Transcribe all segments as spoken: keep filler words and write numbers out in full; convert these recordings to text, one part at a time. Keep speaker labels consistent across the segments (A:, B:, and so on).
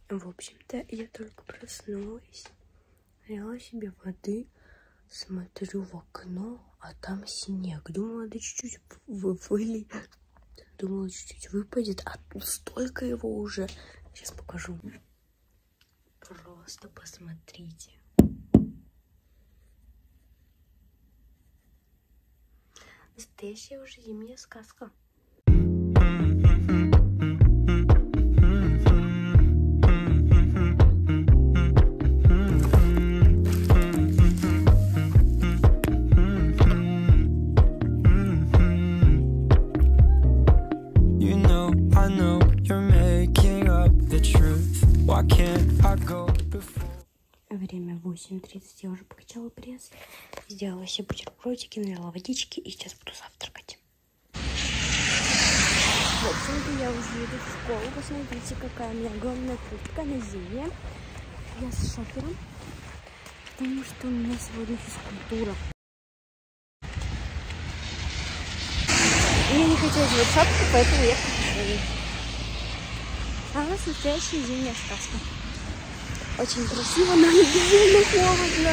A: В общем-то, я только проснулась, налила себе воды, смотрю в окно, а там снег. Думала, да чуть-чуть выли. Думала, чуть-чуть выпадет, а тут столько его уже. Сейчас покажу. Просто посмотрите. Настоящая уже зимняя сказка. Время восемь тридцать, я уже покачала пресс, сделала себе бутербродики, налила водички и сейчас буду завтракать. В общем-то, я уже иду в школу. Посмотрите, какая у меня огромная куртка на зимне. Я с шопером, потому что у меня сегодня физкультура. Мне не хотелось вот шапку, поэтому я хочу. А у нас настоящая зимняя сказка. Очень красиво, но безумно холодно.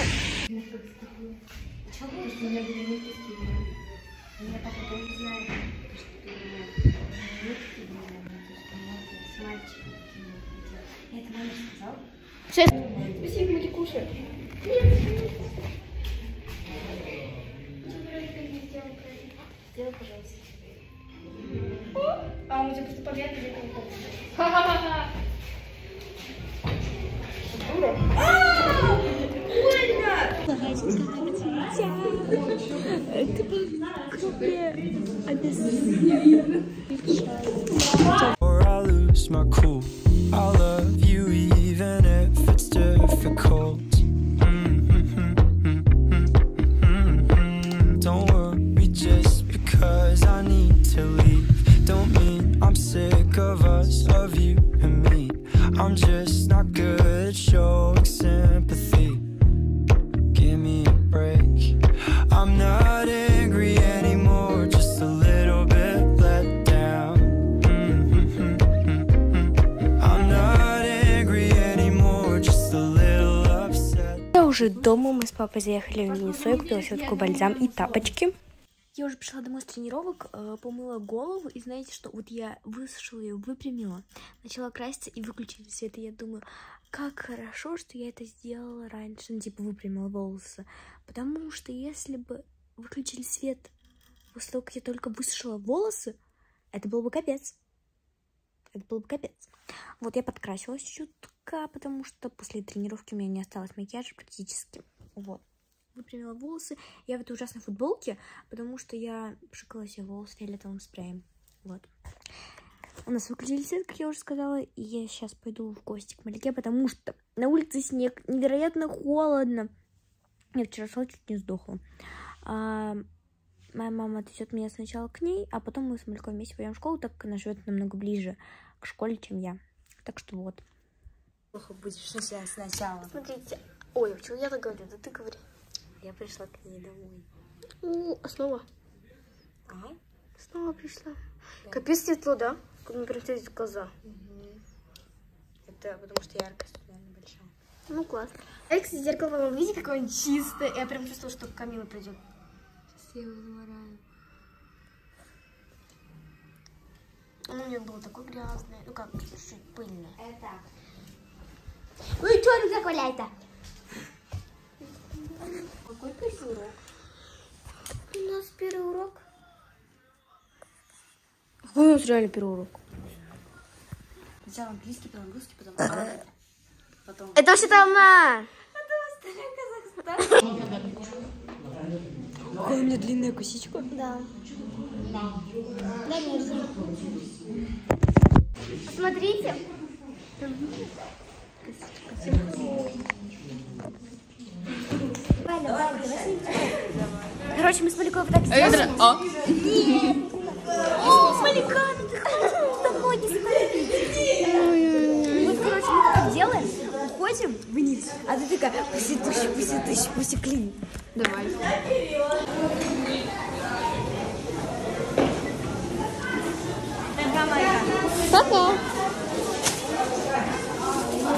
B: Спасибо, мы кушаем. Сделай, пожалуйста. А у тебя просто победа или как-то? Ха-ха-ха!
A: Это был круглый
C: I'm just not good at showing sympathy. Give me a break. I'm not angry anymore, just a little bit let down. I'm not angry anymore, just a little upset.
A: Я уже дома, мы с папой заехали в Минисо, я купила себе такой бальзам и тапочки. Я уже пришла домой с тренировок, э, помыла голову, и знаете что, вот я высушила ее, выпрямила, начала краситься и выключила свет, и я думаю, как хорошо, что я это сделала раньше, ну типа выпрямила волосы, потому что если бы выключили свет после того, как я только высушила волосы, это был бы капец, это был бы капец. Вот я подкрасилась чутка, потому что после тренировки у меня не осталось макияжа практически, вот. Выпрямила волосы. Я в этой ужасной футболке, потому что я пшикала себе волосы фиолетовым спреем. Вот. У нас выключили свет, как я уже сказала, и я сейчас пойду в гости к Малике, потому что на улице снег, невероятно холодно. Я вчера шла, чуть не сдохла. А, моя мама отвезет меня сначала к ней, а потом мы с Маликой вместе пойдем в школу, так как она живет намного ближе к школе, чем я. Так что вот.
B: Плохо будешь сейчас сначала.
A: Смотрите. Ой, почему я так говорю? Да ты говори. Я пришла к ней домой.
B: О, а снова?
A: А?
B: Снова пришла. Да. Капец светло, да? Как прям светит в глаза.
A: Угу. Это потому что яркость реально большая.
B: Ну, классно. А, кстати, зеркало, вы видите, какое он чистое? Я прям чувствовала, что Камила придет.
A: Сейчас я его замораю.
B: Оно у меня было такое грязное. Ну как, чуть-чуть пыльное.
A: Это.
B: Ой, что рюкзак валяется?
A: Какой первый урок?
B: У нас первый урок.
A: Какой у нас реально первый урок?
B: Сначала английский, потом русский, потом арабский. Потом...
A: Это вообще-то она!
B: Это Казахстан.
A: Какая у меня длинная косичка.
B: Да. Да, нежно. Посмотрите.
A: Короче, мы с Маликой вот так сделали.
B: А? Нет. О, Малика, ты с тобой не
A: Вот, короче, мы так делаем, уходим вниз, а ты такая, пуси-тыщ, пуси-тыщ, пуси-клин.
B: Давай.
A: Пока.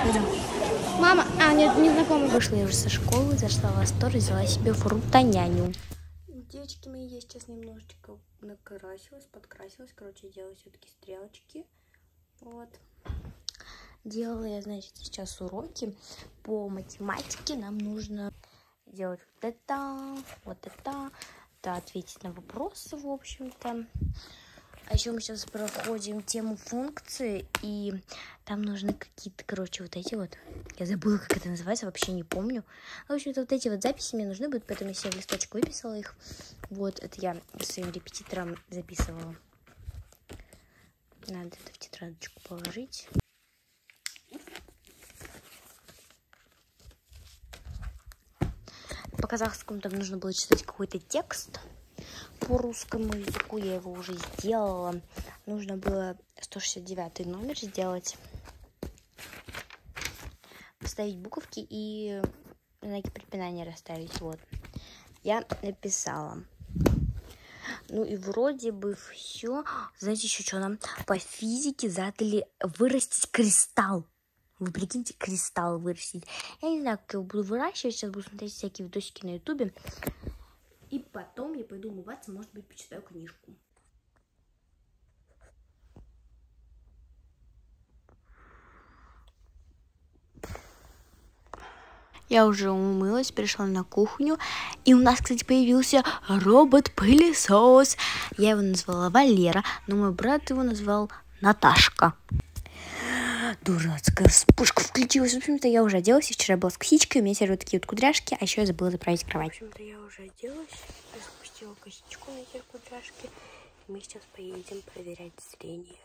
A: Пойдем.
B: Мама, а, нет, не знакомый.
A: Вышла я уже со школы, зашла в Астор и взяла себе фрутоняню. Девочки мои, я сейчас немножечко накрасилась, подкрасилась. Короче, делаю все-таки стрелочки. Вот. Делала я, значит, сейчас уроки по математике. Нам нужно делать вот это, вот это, да, ответить на вопросы, в общем-то. А еще мы сейчас проходим тему функции, и там нужны какие-то, короче, вот эти вот. Я забыла, как это называется, вообще не помню. В общем-то, вот эти вот записи мне нужны будут, поэтому я себе в листочек выписала их. Вот, это я своим репетиторам записывала. Надо это в тетрадочку положить. По казахскому там нужно было читать какой-то текст. По русскому языку я его уже сделала. Нужно было сто шестьдесят девятый номер сделать. Поставить буковки и знаки препинания расставить. Вот. Я написала. Ну и вроде бы все. Знаете, еще что нам по физике задали вырастить кристалл. Вы прикиньте, кристалл вырастить. Я не знаю, как я его буду выращивать. Сейчас буду смотреть всякие видосики на ютубе. И потом я пойду умываться, может быть, почитаю книжку. Я уже умылась, пришла на кухню. И у нас, кстати, появился робот-пылесос. Я его назвала Валера, но мой брат его назвал Наташка. Дурацкая вспышка включилась. В общем-то, я уже оделась. Вчера была с косичкой, у меня теперь вот такие вот кудряшки. А еще я забыла заправить кровать. В общем-то, я уже оделась. Я запустила косичку, у меня теперь кудряшки. И мы сейчас поедем проверять зрение.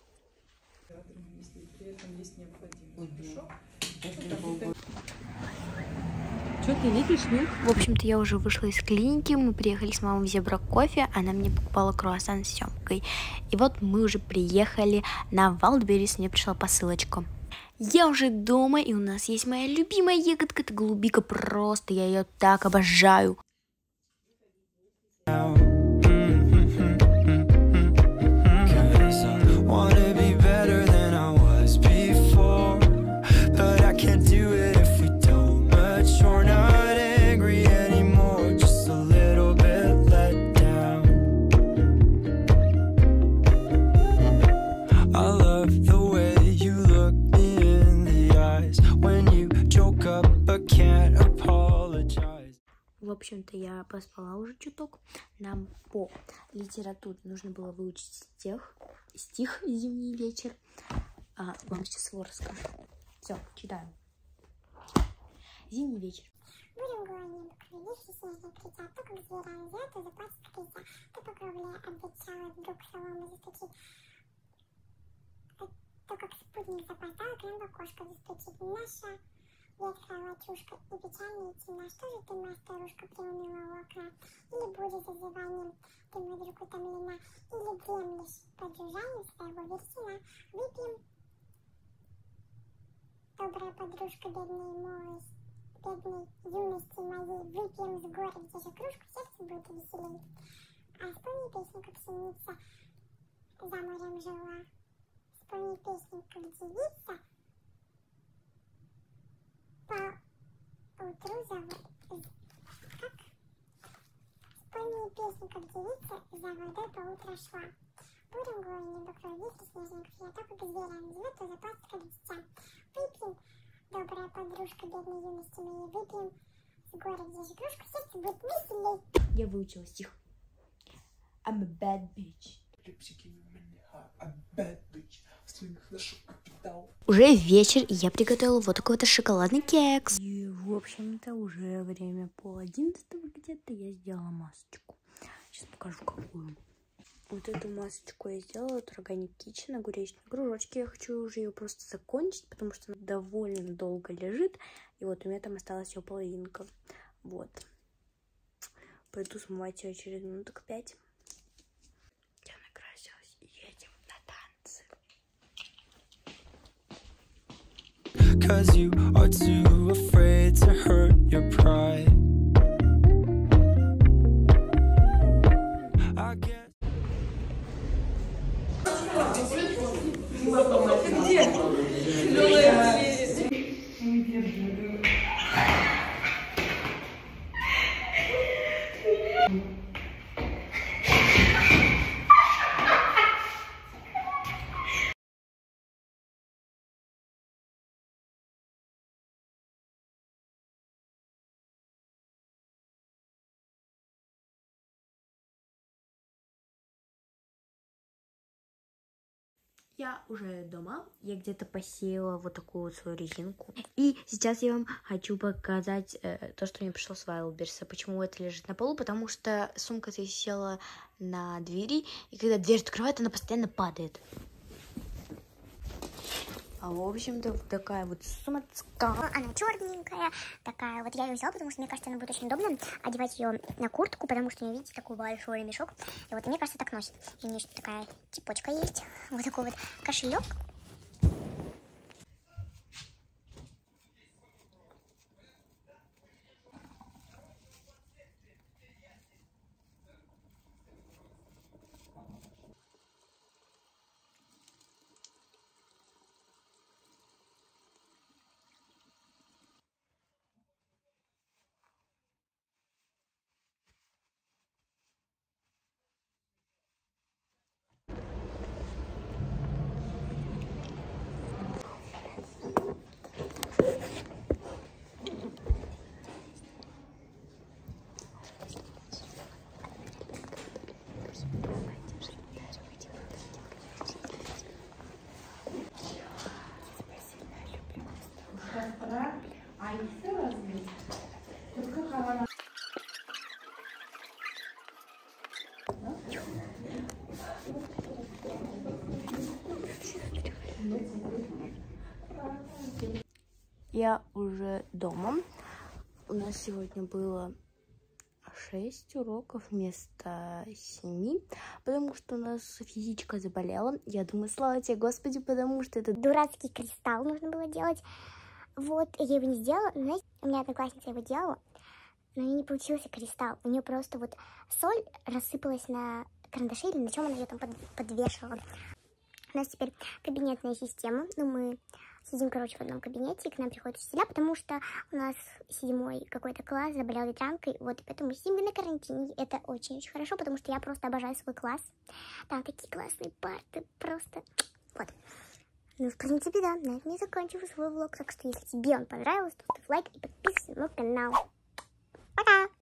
A: Что ты видишь, нет? В общем-то, я уже вышла из клиники. Мы приехали с мамой в Зебра кофе. Она мне покупала круассан с семгой. И вот мы уже приехали на Вайлдберрис. Мне пришла посылочка. Я уже дома, и у нас есть моя любимая ягодка. Это голубика просто. Я ее так обожаю. В общем-то, я поспала уже чуток. Нам по литературе нужно было выучить стих, стих «Зимний вечер». А, вам сейчас его расскажу. Все, читаю. Зимний вечер.
D: Бурем голоднее покровивший снежный кричал, то как зверя зря, то заплатит крича, то по кровле обветшала, вдруг солому застучит, то как спутник запоздал, крем в окошко застучит. Наша ветхая лачушка и печальная темна, что же ты, моя старушка, приуныла у окна? Или будешь зазыванием ты, мой друг, утомлена, или дремлешь под жужжанием своего версина? Выпьем, добрая подружка, бедной молодости, бедной юности моей, выпьем с горя, где же кружку, сердце будет веселей. А вспомни песню, как синица за морем жила, вспомни песню, как девица по утру за... Как? Вспомни песню, как девица за водой по утру шла. Бурем голый небо крови, ветер снежный крича, то как зверя назовет, то заплатит, как дитя. Выпьем, добрая подружка бедной юности моей, выпьем с горя, где же кружку, сердце будет веселей.
A: Я выучила стих. I'm a bad bitch. Уже вечер, и я приготовила вот такой вот шоколадный кекс. И, в общем-то, уже время пол одиннадцатого где-то я сделала масочку. Сейчас покажу, какую. Вот эту масочку я сделала от Organic Kitchen, огуречные кружочки. Я хочу уже ее просто закончить, потому что она довольно долго лежит. И вот у меня там осталась ее половинка. Вот. Пойду смывать ее через минуток пять. Я накрасилась и едем на танцы.
C: Cause you are too afraid to hurt your pride. I guess.
E: Где?
A: Я уже дома, я где-то посеяла вот такую вот свою резинку. И сейчас я вам хочу показать э, то, что мне пришло с Wildberries. Почему это лежит на полу? Потому что сумка висела на двери, и когда дверь открывает, она постоянно падает. А в общем-то вот такая вот сумочка.
D: Она черненькая, такая. Вот я ее взяла, потому что мне кажется, она будет очень удобно одевать ее на куртку, потому что у нее, видите, такой большой ремешок. И вот мне кажется, так носит. И у нее еще такая цепочка есть. Вот такой вот кошелек.
A: Я уже дома. У нас сегодня было шесть уроков вместо семи, потому что у нас физичка заболела. Я думаю, слава тебе, Господи, потому что это
D: Дурацкий кристалл нужно было делать. Вот, я его не сделала. Но, знаете, у меня одноклассница его делала, но у нее не получился кристалл. У нее просто вот соль рассыпалась на карандаше, или на чем она ее там под, подвешивала. У нас теперь кабинетная система. Ну, мы сидим, короче, в одном кабинете, и к нам приходят учителя, потому что у нас седьмой какой-то класс заболел ветрянкой. Вот, и поэтому мы сидим на карантине. Это очень-очень хорошо, потому что я просто обожаю свой класс. Там такие классные парты, просто... Вот. Ну, в принципе, да, на этом я заканчиваю свой влог. Так что, если тебе он понравился, то ставь лайк и подписывайся на мой канал. Пока!